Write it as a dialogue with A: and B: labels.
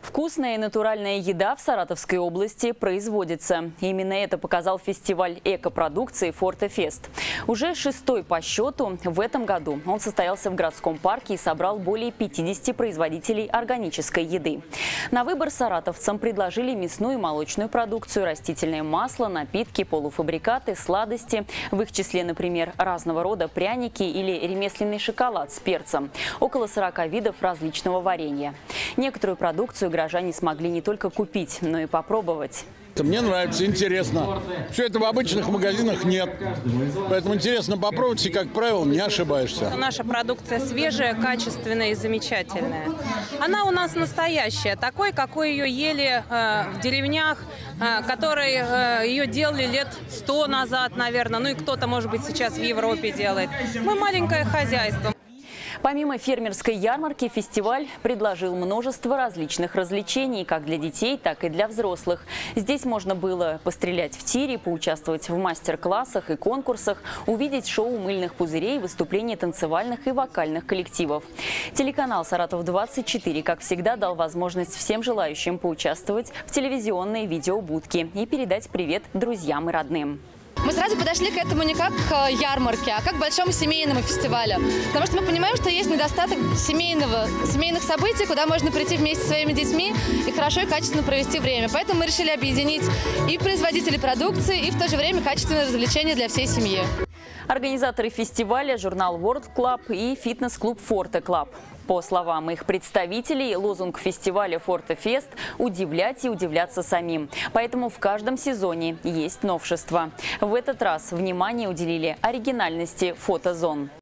A: Вкусная и натуральная еда в Саратовской области производится. Именно это показал фестиваль экопродукции «Фортефест». Уже 6-й по счету в этом году он состоялся в городском парке и собрал более 50 производителей органической еды. На выбор саратовцам предложили мясную и молочную продукцию, растительное масло, напитки, полуфабрикаты, сладости. В их числе, например, разного рода пряники или ремесленный шоколад с перцем. Около 40 видов различного варенья. Некоторую продукцию горожане смогли не только купить, но и попробовать.
B: Мне нравится, интересно. Все это в обычных магазинах нет. Поэтому интересно попробовать, и, как правило, не ошибаешься.
C: Наша продукция свежая, качественная и замечательная. Она у нас настоящая, такой, какой ее ели в деревнях, которые ее делали лет 100 назад, наверное. Ну и кто-то, может быть, сейчас в Европе делает. Мы маленькое хозяйство.
A: Помимо фермерской ярмарки, фестиваль предложил множество различных развлечений, как для детей, так и для взрослых. Здесь можно было пострелять в тире, поучаствовать в мастер-классах и конкурсах, увидеть шоу мыльных пузырей, выступления танцевальных и вокальных коллективов. Телеканал «Саратов-24», как всегда, дал возможность всем желающим поучаствовать в телевизионной видеобудке и передать привет друзьям и родным.
D: Мы сразу подошли к этому не как к ярмарке, а как к большому семейному фестивалю. Потому что мы понимаем, что есть недостаток семейных событий, куда можно прийти вместе со своими детьми и хорошо и качественно провести время. Поэтому мы решили объединить и производителей продукции, и в то же время качественное развлечение для всей семьи.
A: Организаторы фестиваля – журнал World Club и фитнес-клуб Forte Club. По словам их представителей, лозунг фестиваля «Фортефест» – удивлять и удивляться самим. Поэтому в каждом сезоне есть новшества. В этот раз внимание уделили оригинальности фотозон.